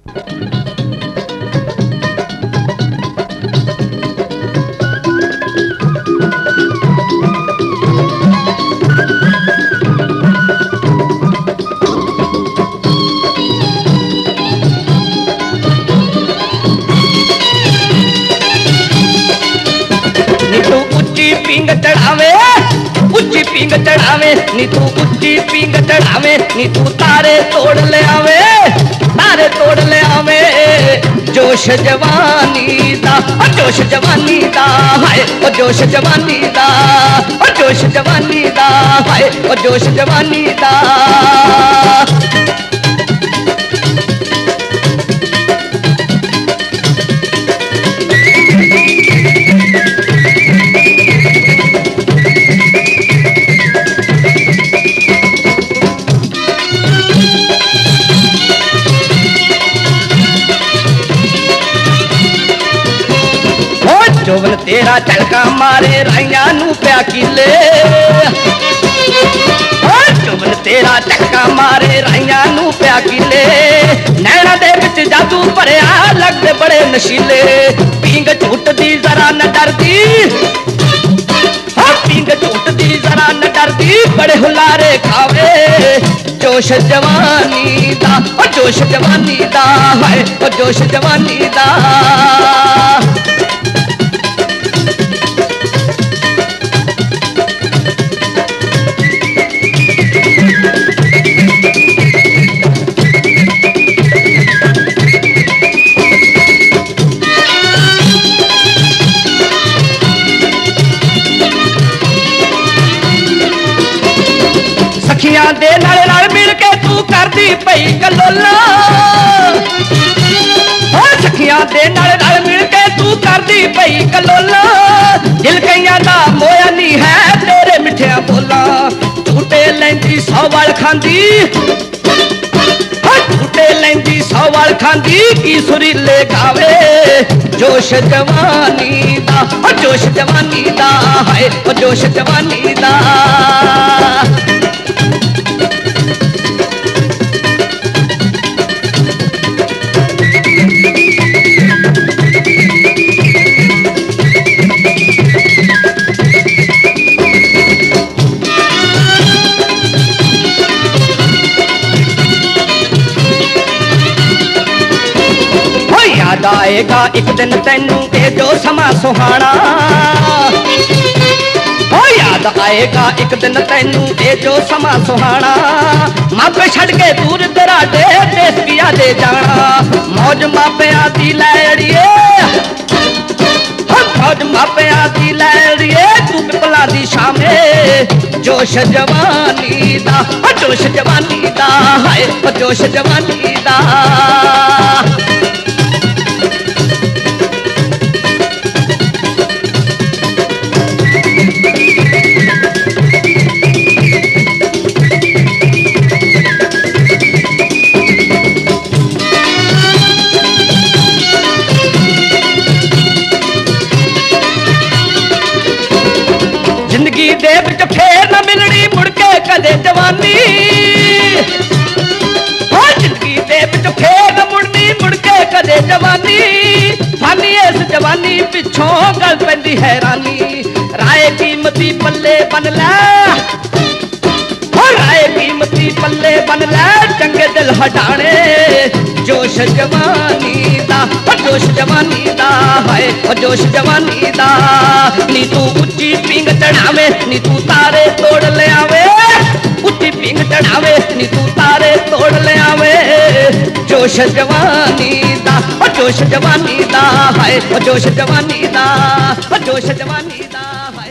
Ping चढ़ावे उच्ची ping चढ़ावे नी तू उच्ची पिंग चढ़ावे नी तू तारे तोड़ ले आवे तारे तोड़ ले आवे जोश जवानी दा जोश जवानी दा हाय ओ जोश जवानी दा ओ जोश जवानी दा हाय ओ जोश जवानी दा जोवन तेरा झलका मारे राइया नू प्या किले जोवन तेरा झलका मारे राइया नू प्या किले नैना दे विच जादू भरिया लगदे बड़े नशीले पींग झूटदी जरा न डरदी पींग झूटदी जरा न डरदी बड़े हुलारे खावे जोश जवानी दा ओ जोश जवानी दा हाय ओ जोश जवानी दा सखियां दे नाल नाल मिल के तू करदी पई कलोला सखियां दे नाल नाल मिल के तू करदी पई कलोला दिल कईयां दा मोया नहीं है तेरे मिठिया बोला झूठे लैंदी 100 वाल खांदी झूठे लैंदी 100 वाल खांदी की सुरीले गावे जोश जवानी दा जोश जवानी दा हाय ओ जोश जवानी दा याद आएगा एक दिन तैनू ए जो समा सुहाना याद आएगा एक दिन तैनू ए जो समा सुहाना मापे छड़ के दूर दराडे देश पिया दे जाना मौज मापे आती लैड़िए मौज मापे आती लैड़िए तू पिपला दी शामे जोश जवानी दा जोश जवानी दा हाय जोश जवानी दा जिंदगी दे विच फेर न मिलनी मुड़ के कदे जवानी जिंदगी दे विच फेर न मुड़नी मुड़ के कदे जवानी फानी इस जवानी पिछों गल पैंदी हैरानी राय कीमती पल्ले बन लै राय कीमती पल्ले बन लै चंगे दिल हटाने जोश जवानी दा जोश जवानी दा हाय जोश जवानी दा नी तू उच्ची पिंग चढ़ावे नी तू तारे तोड़ ले आवे उच्ची पिंग चढ़ावे नी तू तारे तोड़ ले आवे जोश जवानी दा जोश जवानी दा हाय जोश जवानी दा जोश जवानी दा।